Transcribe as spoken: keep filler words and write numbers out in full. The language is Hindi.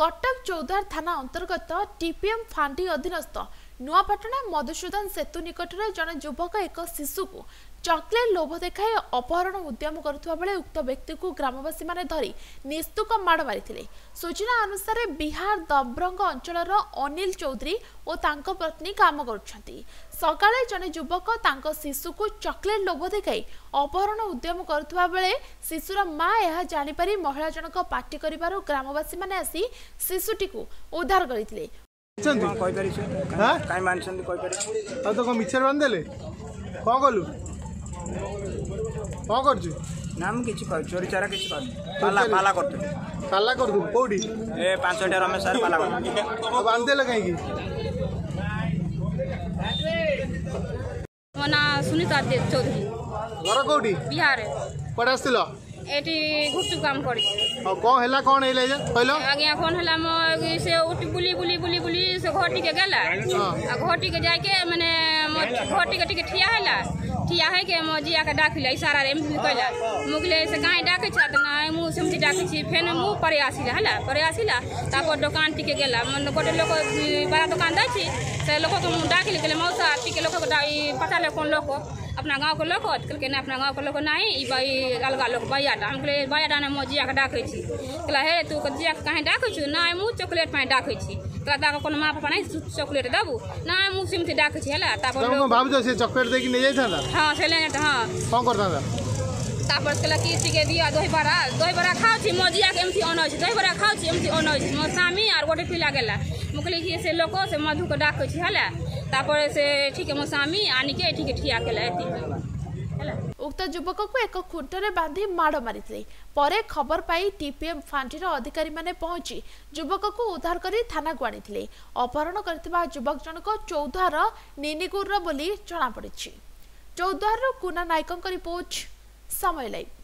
कटक चौधार थाना अंतर्गत टीपीएम फांडी अधीनस्थ नुआपाटना मधुसूदन सेतु निकट में जड़े युवक एक शिशु को चॉकलेट लोभ देखाई अपहरण उद्यम करुवा बेले उक्त व्यक्ति को ग्रामवासी माने धरी निस्तुक माड़ मारी। सूचना अनुसार बिहार दब्रंग अंचल अनिल चौधरी और तांको पत्नी काम करुछंती। सकाळे जने युवक तांको शिशु को चॉकलेट लोभ देखाई अपहरण उद्यम करुवा बेले शिशुर मां यह जानि पारी महिला जनक पार्टी करिबारु ग्रामवासी माने आसी शिशुटी को उद्धार करथिले। चंदी कोइ पारि छै हां काई मानछंदी कोइ पारि आ तो को मिछर बांध देले को गलु को करछु नाम किछि कर चोरी चारा किछि कर पाला पाला करते पाला कर दू कोडी ए पाँच टा रमेश सर पाला कर बांध देले काई की मना सुनीता चौधरी घर कोडी बिहार पड़ास्तिलो एटी गुप्त काम करी और को हला कोन हेले जे कहलो आगे कोन हला म से उठी बुली बुली बुली बुली से घोटी के गेला आ घोटी के जाय के माने घोटी के टिके ठिया हैला ठिया है के म जिया के डाकिला इशारा रे कहला मुगले से काई डाके छ त ना मु समझी डाके छी फेन मु परे आसीला हला परे आसीला तापर दुकान टिके गेला मन गोटे लोक बड़ा दुकान दै छी से लोक को डाकिले गेले मौसा टिके लोक को पता ले कोन लोक अपना गांव के लोक कहलके ना अपना गांव के लोक नहीं ई भाई अलगा लोक भैया हम कहले भैया डाने म जिया के डाके छी कहला हे तू जिया के कहीं डाके छी ना मु चॉकलेट पाए डाके छी तोरा दा कोनो मां पापा नहीं चॉकलेट दबू ना मु सिमती डाके छी हला तापर तुम भाबजो से चॉकलेट दे कि नहीं जाई था हां से लेने हां कोन करता था तापर कहला की टिके दिया दही बड़ा दही बड़ा खाओ छी म जिया के एमती ओनो छी दही बड़ा खाओ छी एमती ओनो छी म सामी और गोटे पिला गेला मुकली की से लोक से मधु को डाके छी हला तापर से ठीक है म सामी आनी के ठीक ठिया केला एती उक्त युवक को एक खुंटरे बांधी माड़ मारी परे खबर पाई टीपीएम फांटीर अधिकारी माने पहुंची युवक को उद्धार करी थाना को आनी अपहरण करथिबा युवक जनक चौधार निनिगुर बोली जना पड़ी। चौधार कुना नायक रिपोर्ट समय लाइव।